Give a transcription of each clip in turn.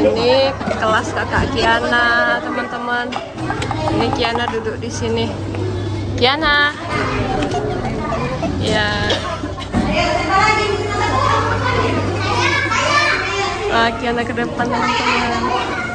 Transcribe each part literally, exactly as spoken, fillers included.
Ini kelas kakak Kiana, teman-teman. Ini Kiana duduk di sini. Kiana, ya. Wah, Kiana ke depan, teman-teman.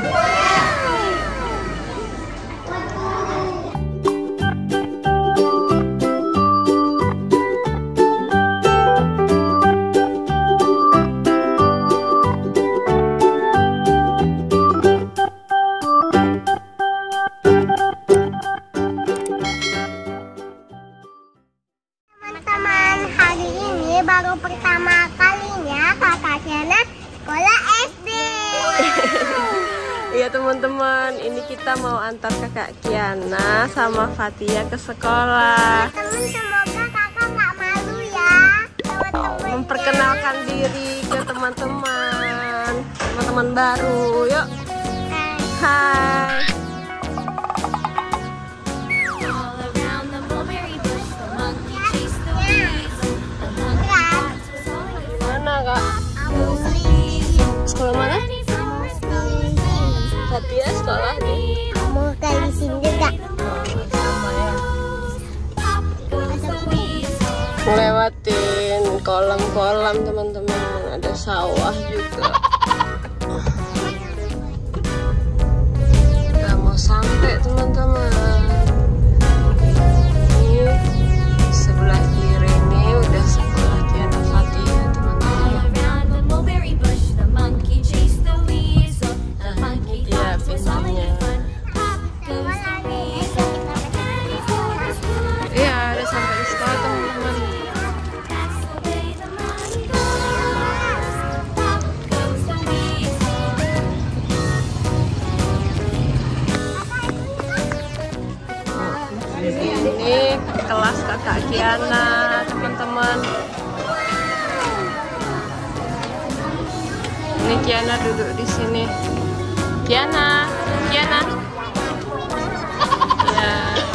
Baru pertama kalinya kakak Kiana sekolah S D. Iya teman-teman, ini kita mau antar kakak Kiana sama Fatia ke sekolah. Teman-teman, semoga kakak nggak malu ya. Teman-teman Memperkenalkan diri ke teman-teman, teman-teman baru. Yuk. Hai. Sekolah mana? Fatia sekolah di mau kali sini juga. Sama ya. Ngelewatin kolam-kolam teman-teman, ada sawah juga. Udah mau sampai teman-teman. Ini sebelah kiri ini udah sekolah Kiana Fatia teman-teman. Iya pintunya. Iya udah sampai di sekolah teman-teman. Ini kelas kakak Kiana teman-teman. Ini Kiana duduk di sini. Kiana, Kiana. Ya.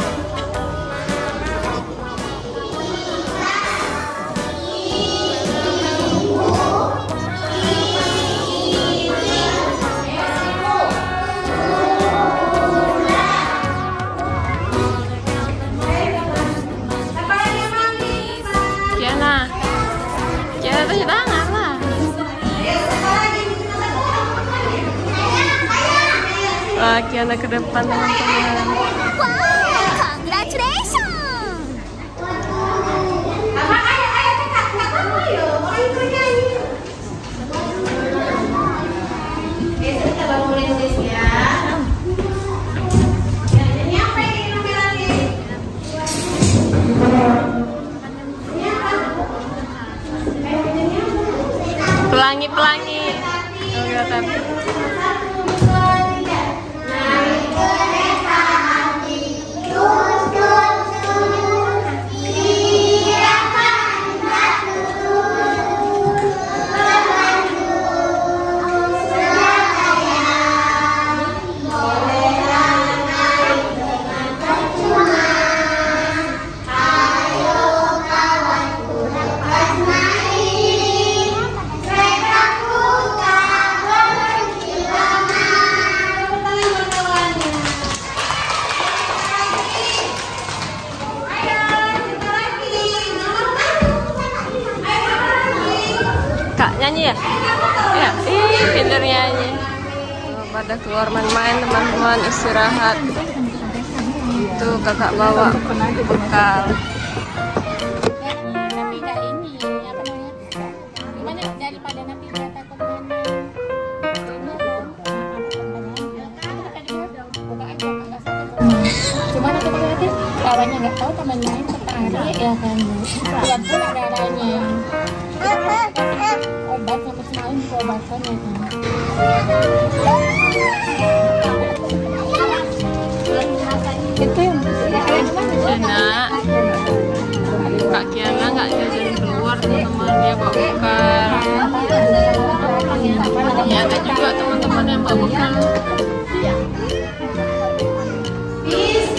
Kiana, Kiana cuci tangan lah. Wah, Kiana ke depan teman-teman. Wow, congratulations. Pelangi-pelangi. Oh, kelihatan. Nyanyi ya? Ya, ih pintar nyanyi. Oh, pada keluar main-main teman-teman, istirahat. Tuh kakak bawa bekal. Tapi nggak ini, apa namanya? Gimana daripada nanti dia takut mana? Cuman aku berarti kawannya nggak tahu teman lain tertarik ya kan? Lihat pun ada lainnya. Obat yang semalam diobatkan ya kan. Itu yang Cina Kak Kiana nggak jajan keluar teman-teman, dia bawa bekal. Ya ada juga teman-teman yang bawa bekal.